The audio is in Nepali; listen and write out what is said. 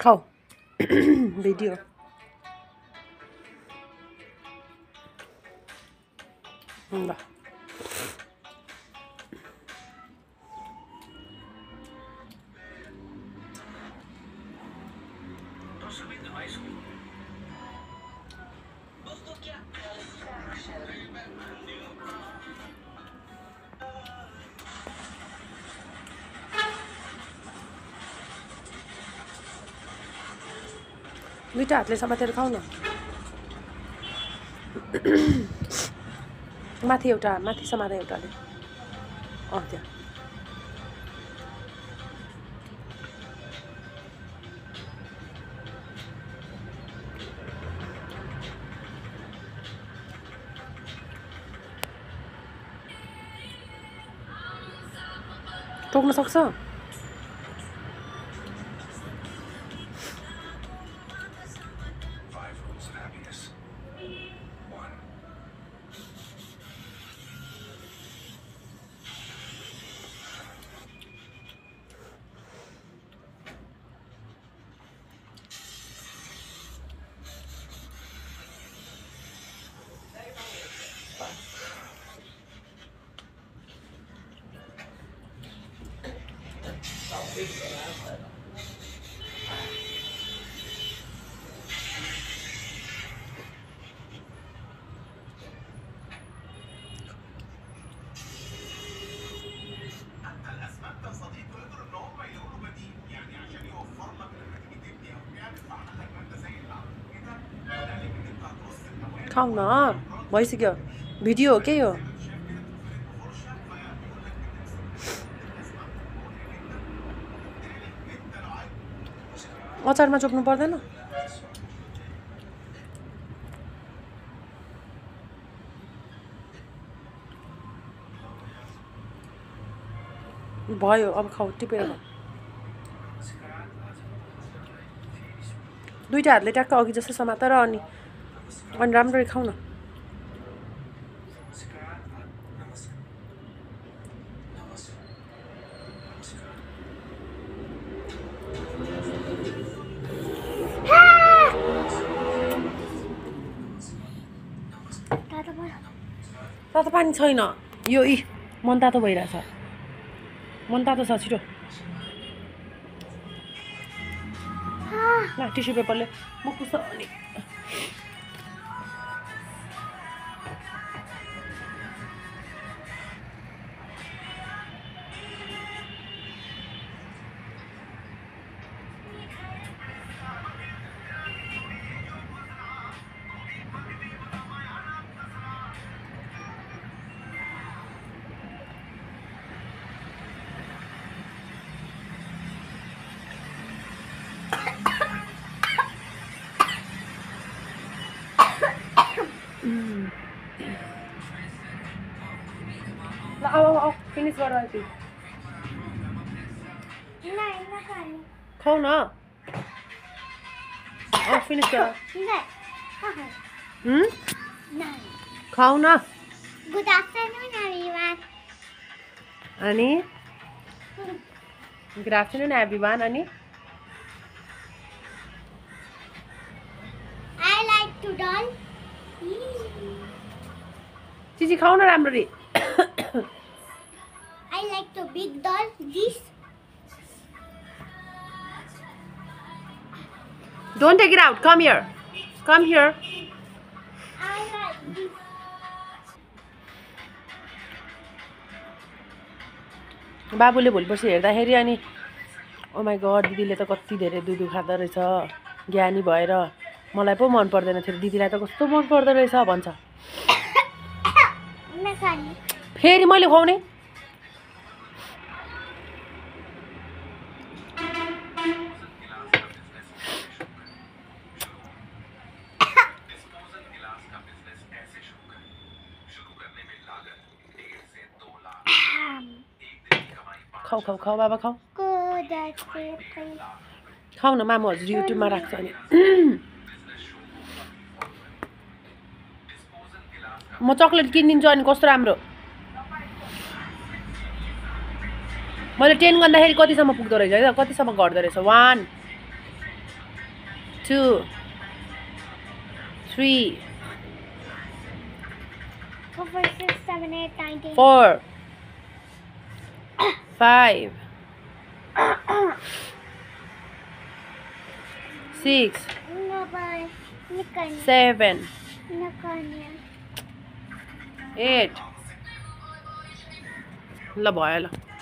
खाऊ भिडियो ल दुईटा हातले समातेर खाऊ न माथि एउटा माथि समाते एउटाले त्यहाँ टोक्न सक्छ खाऊ न भइसक्यो भिडियो हो के यो अचारमा चोप्नु पर्दैन भयो अब खाऊ टिपेर खाऊ दुईटा हातले ट्याक्क अघि जस्तो समातेर अनि राम्ररी खाऊ न तातो पानी छैन यो मन तातो भइरहेछ मन तातो छ छिटो ल टिस्यु पेपरले म कुस्छ अनि आओ फिनिश गर यति खाऊ न फिनिश गर खाऊ न गुड आफ्टरनून एभ्रीवन अनि गुड आफ्टरनून एभ्रीवन अनि आई लाइक टु डल चिची खाऊ न राम्ररी I like the big doll. This. Don't take it out. Come here. Come here. I like this. बाबुले भोलिपर्सि हेर्दाखेरि अनि ओ माई गड दिदीले त कति धेरै दुधु खाँदो रहेछ ज्ञानी भएर मलाई पो मन पर्दैन थियो दिदीलाई त कस्तो मन पर्दो रहेछ भन्छ फेरि मैले खुवाउने खाऊ खाऊ खाऊ बाबा खाऊ खाऊ न मामु हजुर युट्युबमा राख्छ अनि म चक्लेट किनिदिन्छु अनि कस्तो राम्रो मैले 10 गर्दाखेरि कतिसम्म पुग्दो रहेछ है कतिसम्म घट्दो रहेछ 1 2 3 4, 5, 6, 7, 8, 9, 10. 4 5 6 No, bye. Nikanya. 7 Nikanya. 8 ल भयो ल